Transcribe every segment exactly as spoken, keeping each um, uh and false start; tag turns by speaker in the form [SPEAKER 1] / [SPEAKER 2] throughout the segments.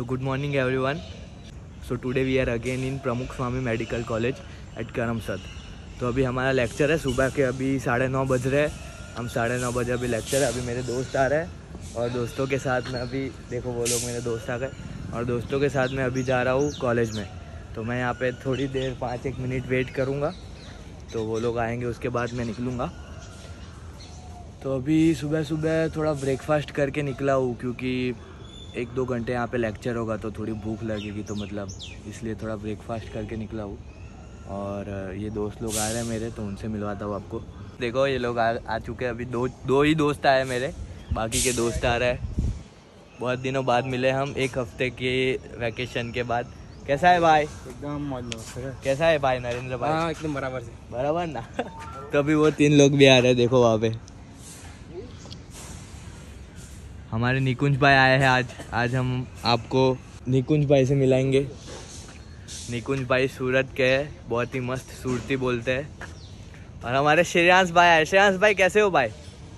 [SPEAKER 1] So good morning everyone. So today we are again in Pramukh Swami medical college at Karamsad. तो अभी हमारा lecture है सुबह के, अभी साढ़े नौ बज रहे हैं. हम साढ़े नौ बजे अभी लेक्चर है. अभी मेरे दोस्त आ रहे हैं और दोस्तों के साथ में अभी देखो वो लोग मेरे दोस्त आ गए और दोस्तों के साथ में अभी जा रहा हूँ कॉलेज में. तो मैं यहाँ पे थोड़ी देर पाँच एक मिनट वेट करूँगा, तो वो लोग आएंगे उसके बाद मैं निकलूँगा. तो अभी सुबह सुबह थोड़ा ब्रेकफास्ट करके निकला हूँ क्योंकि एक दो घंटे यहाँ पे लेक्चर होगा तो थोड़ी भूख लगेगी, तो मतलब इसलिए थोड़ा ब्रेकफास्ट करके निकला हूँ. और ये दोस्त लोग आ रहे हैं मेरे, तो उनसे मिलवाता हूँ आपको. देखो ये लोग आ, आ चुके हैं. अभी दो दो ही दोस्त आए मेरे, बाकी के दोस्त आ रहे हैं. बहुत दिनों बाद मिले हम, एक हफ्ते के वैकेशन के बाद. कैसा है भाई?
[SPEAKER 2] एकदम मौज.
[SPEAKER 1] कैसा है भाई नरेंद्र भाई?
[SPEAKER 2] हाँ एकदम बराबर से
[SPEAKER 1] बराबर ना. तो अभी वो तीन लोग भी आ रहे हैं, देखो वहाँ पे हमारे निकुंज भाई आए हैं आज. आज हम आपको निकुंज भाई से मिलाएंगे. निकुंज भाई सूरत के हैं, बहुत ही मस्त सूरती बोलते हैं. और हमारे श्रेयांश भाई आए. श्रेयांश भाई कैसे हो भाई?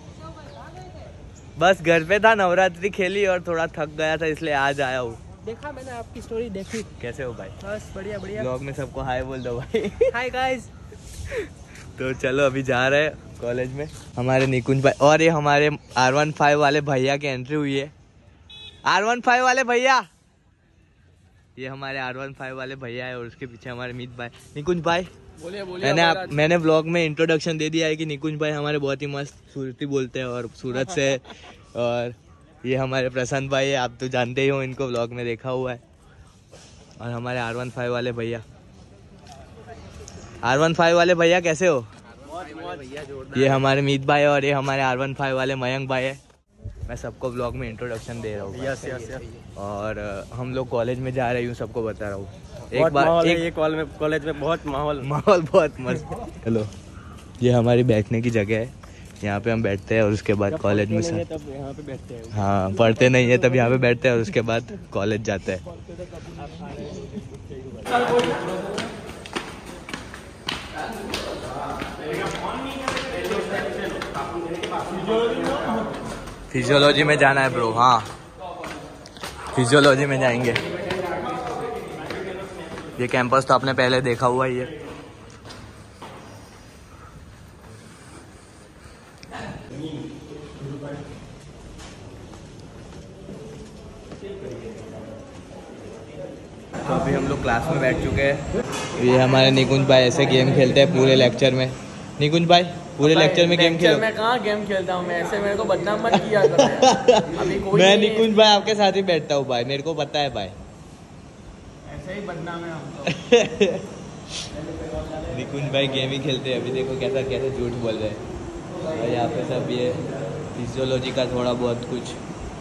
[SPEAKER 1] बस घर पे था, नवरात्रि खेली और थोड़ा थक गया था इसलिए आज आया हूँ.
[SPEAKER 2] देखा मैंने आपकी स्टोरी देखी.
[SPEAKER 1] कैसे हो भाई?
[SPEAKER 2] बस बढ़िया बढ़िया.
[SPEAKER 1] ब्लॉग में सबको हाय बोल दो भाई.
[SPEAKER 2] Hi guys.
[SPEAKER 1] तो चलो अभी जा रहे हैं कॉलेज में. हमारे निकुंज भाई और ये हमारे आर वन फाइव वाले भैया की एंट्री हुई है. आर वन फाइव वाले भैया, ये हमारे आर वन फाइव वाले भैया है और उसके पीछे हमारे मीत भाई. निकुंज भाई
[SPEAKER 2] बोलिए बोलिए.
[SPEAKER 1] मैंने आप मैंने ब्लॉग में इंट्रोडक्शन दे दिया है कि निकुंज भाई हमारे बहुत ही मस्त सूरती बोलते हैं और सूरत से. और ये हमारे प्रशांत भाई है, आप तो जानते ही हो, इनको ब्लॉग में देखा हुआ है. और हमारे आर वन फाइव वाले भैया, आर वन फाइव वाले भैया कैसे हो? ये हमारे मीत भाई और ये हमारे आर वन फाइव वाले मयंक भाई है. मैं सबको ब्लॉग में इंट्रोडक्शन दे रहा हूँ.
[SPEAKER 2] Yes yes yes.
[SPEAKER 1] और हम लोग कॉलेज में जा रहे हूँ, सबको बता रहा हूँ.
[SPEAKER 2] एक बार एक... ये कॉलेज में कॉलेज में बहुत माहौल
[SPEAKER 1] माहौल बहुत मस्त. हेलो, ये हमारी बैठने की जगह है, यहाँ पे हम बैठते हैं और उसके बाद कॉलेज में सर
[SPEAKER 2] तब यहाँ पे बैठते हैं.
[SPEAKER 1] हाँ, पढ़ते नहीं है तब यहाँ पे बैठते हैं और उसके बाद कॉलेज जाते हैं. फिजियोलॉजी में जाना है ब्रो. हाँ फिजियोलॉजी में जाएंगे. ये कैंपस तो आपने पहले देखा हुआ ही है. तो अभी हम लोग क्लास में बैठ चुके हैं. ये हमारे निकुंज भाई ऐसे गेम खेलते हैं पूरे लेक्चर में. निकुंज भाई पूरे लेक्चर में गेम खेलो.
[SPEAKER 2] मैं कहाँ गेम खेलता हूँ, मैं ऐसे मेरे को बदनाम मत किया करो. अभी कोई
[SPEAKER 1] मैं निकुंज भाई आपके साथ ही बैठता हूँ भाई, मेरे को पता है भाई.
[SPEAKER 2] ऐसे ही बदनाम है हम तो.
[SPEAKER 1] निकुंज भाई गेम ही खेलते हैं. अभी देखो कैसा कैसे झूठ बोल रहे हैं. और यहाँ पे सब ये फिजियोलॉजी का थोड़ा बहुत कुछ.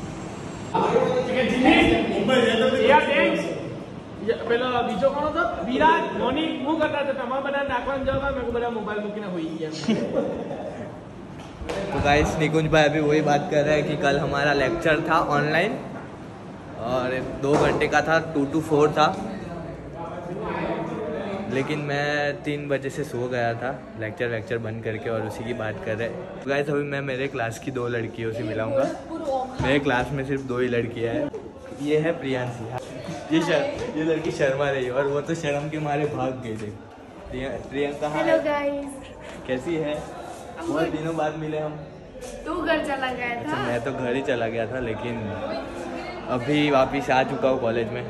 [SPEAKER 2] પેલો બીજો કોણ હતો? વિરાટ મોની હું કરતા હતા. તમારા બધા નાખવાનું જવા મેં બધા મોબાઈલ મૂકીને હોઈ ગયા.
[SPEAKER 1] तो गाइस निकुंज भाई अभी वही बात कर रहे हैं कि कल हमारा लेक्चर था ऑनलाइन और दो घंटे का था, टू टू फोर था. लेकिन मैं तीन बजे से सो गया था लेक्चर वेक्चर बंद करके और उसी की बात कर रहे हैं. तो गाइस अभी मैं मेरे क्लास की दो लड़कियों से मिलाऊंगा. मेरे क्लास में सिर्फ दो ही लड़कियां हैं. ये है प्रियांशी, ये शर, ये लड़की शर्मा रही है और वो तो शर्म के मारे भाग गई थे. प्रियंका
[SPEAKER 3] हेलो गाइस,
[SPEAKER 1] कैसी है? बहुत दिनों बाद मिले हम.
[SPEAKER 3] तू घर चला गया था?
[SPEAKER 1] अच्छा, मैं तो घर ही चला गया था लेकिन अभी वापिस आ चुका हूँ कॉलेज में.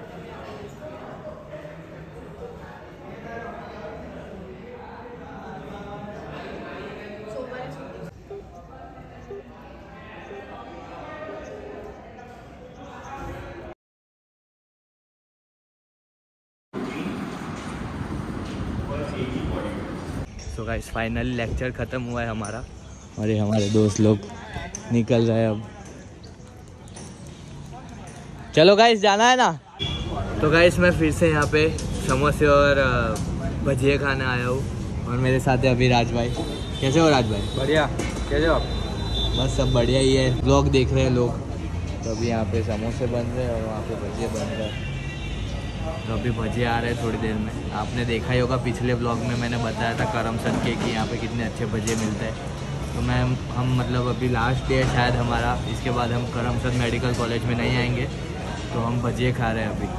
[SPEAKER 1] तो गाइस फाइनली लेक्चर ख़त्म हुआ है हमारा और ये हमारे दोस्त लोग निकल रहे हैं अब. चलो गाइस जाना है ना. तो गाइस मैं फिर से यहाँ पे समोसे और भजिए खाने आया हूँ और मेरे साथ है अभी राज भाई. कैसे हो राज भाई?
[SPEAKER 2] बढ़िया. कैसे हो आप?
[SPEAKER 1] बस सब बढ़िया ही है. ब्लॉग देख रहे हैं लोग. तो अभी यहाँ पे समोसे बन रहे हैं और वहाँ पे भजिए बन रहे हैं. तो अभी भजिए आ रहे हैं थोड़ी देर में. आपने देखा ही होगा पिछले ब्लॉग में मैंने बताया था करमसद के कि यहाँ पे कितने अच्छे भजिए मिलते हैं. तो मैं हम मतलब अभी लास्ट डे है शायद हमारा, इसके बाद हम करमसद मेडिकल कॉलेज में नहीं आएंगे. तो हम भजिए खा रहे हैं अभी।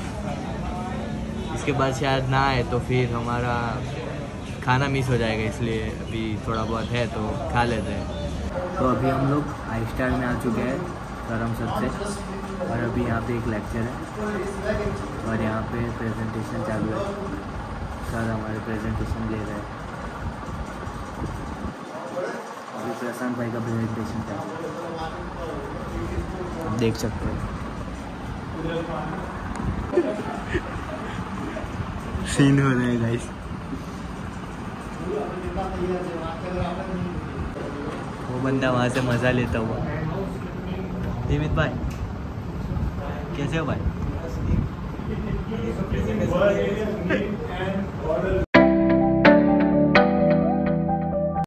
[SPEAKER 1] इसके बाद शायद ना आए तो फिर हमारा खाना मिस हो जाएगा, इसलिए अभी थोड़ा बहुत है तो खा लेते हैं। तो अभी हम लोग आई स्टार में आ चुके हैं करमसद से, और अभी यहाँ पे एक लेक्चर है और यहाँ पे प्रेजेंटेशन चालू है। सर हमारे प्रेजेंटेशन दे रहे हैं। अभी प्रशांत भाई का प्रेजेंटेशन चालू है, आप देख सकते हैं। सीन हो रहा है गाइस। वो बंदा वहाँ से मज़ा लेता हुआ। देवित भाई कैसे हो भाई?